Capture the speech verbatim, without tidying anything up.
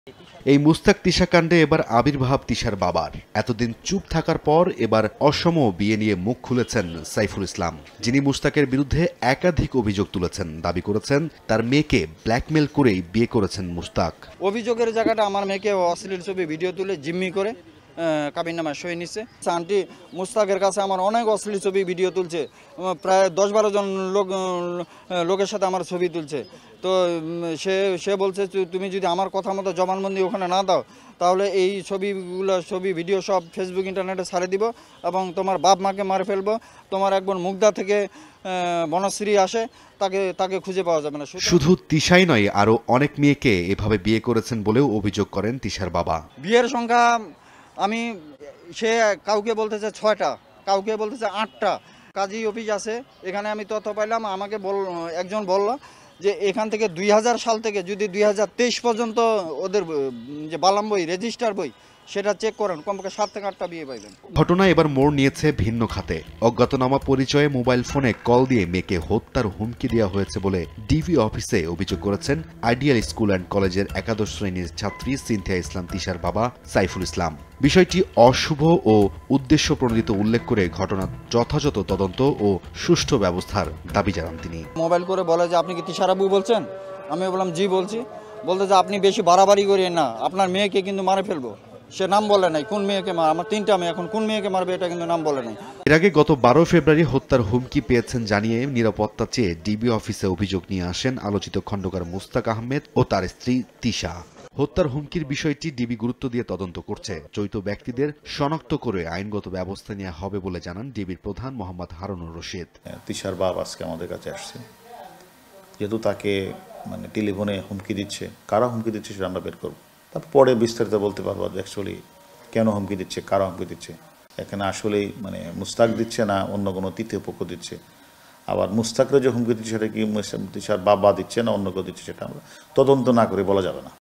এই মুস্তাক তিশা কাণ্ডে এবার আবির্ভাব তিশার বাবার। এতদিন চুপ থাকার পর এবার অসম বিয়ে নিয়ে মুখ খুলেছেন সাইফুল ইসলাম, যিনি মুস্তাকের বিরুদ্ধে একাধিক অভিযোগ তুলেছেন। দাবি করেছেন তার মেয়েকে ব্ল্যাকমেল করেই বিয়ে করেছেন মুস্তাক। অভিযোগের জায়গাটা আমার মেয়েকে অশ্লীল ছবি ভিডিও তুলে জিম্মি করে কাবিন নামায় সই নিচ্ছে। আন্টি মুস্তাকের কাছে আমার অনেক অশ্লীল ছবি ভিডিও তুলছে, প্রায় দশ বারো জন লোক লোকের সাথে আমার ছবি তুলছে। তো সে সে বলছে তুমি যদি আমার কথা মতো জবানবন্দি ওখানে না দাও তাহলে এই ছবিগুলো ছবি ভিডিও সব ফেসবুক ইন্টারনেটে ছাড়ে দিব এবং তোমার বাপ মাকে মারে ফেলবো। তোমার একবার মুগদা থেকে বনশ্রী আসে, তাকে তাকে খুঁজে পাওয়া যাবে না। শুধু তিশাই নয়, আরও অনেক মেয়েকে এভাবে বিয়ে করেছেন বলেও অভিযোগ করেন তিশার বাবা। বিয়ের সংখ্যা আমি সে কাউকে বলতেছে ছয়টা, কাউকে বলতেছে আটটা। কাজী অফিস আছে, এখানে আমি তথ্য পাইলাম। আমাকে বল একজন বলল যে এখান থেকে দুই হাজার সাল থেকে যদি দুই হাজার তেইশ পর্যন্ত ওদের যে বালাম বই রেজিস্টার বই সেটা চেক করেন, কমপক্ষে সাত থেকে আটটা বিয়ে পাইবেন। ঘটনা এবার মোড় নিয়েছে ভিন্ন খাতে। অজ্ঞাতনামা পরিচয়ে মোবাইল ফোনে কল দিয়ে মেয়েকে হত্যার হুমকি দেওয়া হয়েছে বলে ডিবি অফিসে অভিযোগ করেছেন আইডিয়াল স্কুল অ্যান্ড কলেজের একাদশ শ্রেণীর ছাত্রী সিনথিয়া ইসলাম তিশার বাবা সাইফুল ইসলাম। বিষয়টি অশুভ ও উদ্দেশ্য প্রণোদিত উল্লেখ করে ঘটনার যথাযথ তদন্ত ও সুষ্ঠু ব্যবস্থার দাবি জানান তিনি। মোবাইল করে বলে যে আপনি কি তিশার আব্বু বলছেন? আমি বললাম জি বলছি। বলতে যে আপনি বেশি বাড়াবাড়ি করিয়েন না, আপনার মেয়েকে কিন্তু মারে ফেলবো। সে নাম বলে নাই কোন মেয়েকে মার, আমার তিনটা মেয়ে, এখন কোন মেয়েকে মারবে এটা কিন্তু নাম বলে নাই। এর আগে গত বারো ফেব্রুয়ারি হত্যার হুমকি পেয়েছেন জানিয়ে নিরাপত্তা চেয়ে ডিবি অফিসে অভিযোগ নিয়ে আসেন আলোচিত খণ্ডকার মুস্তাক আহমেদ ও তার স্ত্রী তিশা। হত্যার হুমকির বিষয়টি ডিবি গুরুত্ব দিয়ে তদন্ত করছে। জড়িত ব্যক্তিদের শনাক্ত করে আইনগত ব্যবস্থা নেওয়া হবে বলে জানান ডিবির প্রধান মোহাম্মদ হারুনুর রশিদ। তিশার বাপ আজকে আমাদের কাছে আসছে, যেহেতু তাকে মানে টেলিফোনে হুমকি দিচ্ছে, কারা হুমকি দিচ্ছে সেটা আমরা বের করবো। তারপরে বিস্তারিত বলতে পারবো যে অ্যাকচুয়ালি কেন হুমকি দিচ্ছে, কারা হুমকি দিচ্ছে। এখানে আসলেই মানে মুস্তাক দিচ্ছে না অন্য কোনো তৃতীয় পক্ষ দিচ্ছে। আবার মুস্তাকরা যে হুমকি দিচ্ছে সেটা কি তিশার বাবা দিচ্ছে না অন্য কেউ দিচ্ছে সেটা আমরা তদন্ত না করে বলা যাবে না।